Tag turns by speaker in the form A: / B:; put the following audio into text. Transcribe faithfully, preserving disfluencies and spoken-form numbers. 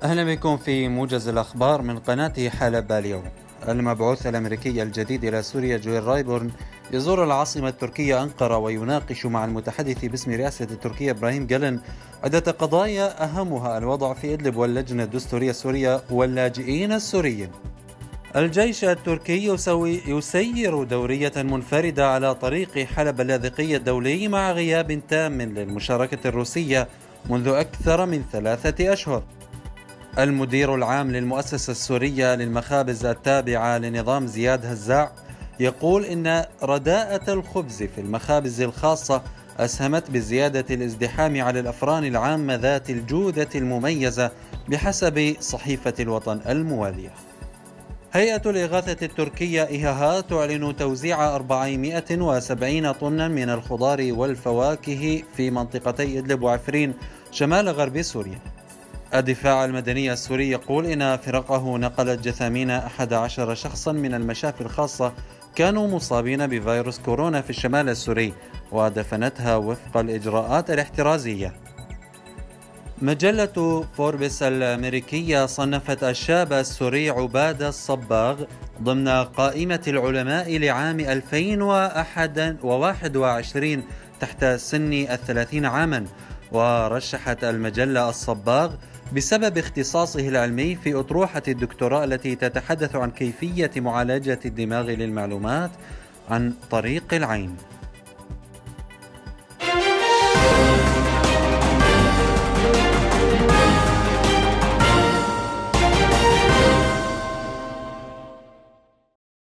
A: أهلا بكم في موجز الأخبار من قناة حلب اليوم. المبعوث الأمريكي الجديد إلى سوريا جويل رايبورن يزور العاصمة التركية أنقرة ويناقش مع المتحدث باسم رئاسة تركيا إبراهيم جالن عدة قضايا أهمها الوضع في إدلب واللجنة الدستورية السورية واللاجئين السوريين. الجيش التركي يسوي يسير دورية منفردة على طريق حلب اللاذقي الدولي مع غياب تام للمشاركة الروسية منذ أكثر من ثلاثة أشهر. المدير العام للمؤسسة السورية للمخابز التابعة لنظام زياد هزاع يقول إن رداءة الخبز في المخابز الخاصة أسهمت بزيادة الازدحام على الأفران العامة ذات الجودة المميزة بحسب صحيفة الوطن الموالية. هيئة الإغاثة التركية إيهاها تعلن توزيع أربعمائة وسبعين طنا من الخضار والفواكه في منطقتي إدلب وعفرين شمال غرب سوريا. الدفاع المدني السوري يقول إن فرقه نقلت جثامين أحد عشر شخصا من المشافي الخاصة كانوا مصابين بفيروس كورونا في الشمال السوري ودفنتها وفق الإجراءات الاحترازية. مجلة فوربس الأمريكية صنفت الشاب السوري عبادة الصباغ ضمن قائمة العلماء لعام ألفين وواحد وعشرين تحت سن الثلاثين عاما، ورشحت المجلة الصباغ بسبب اختصاصه العلمي في أطروحة الدكتوراه التي تتحدث عن كيفية معالجة الدماغ للمعلومات عن طريق العين.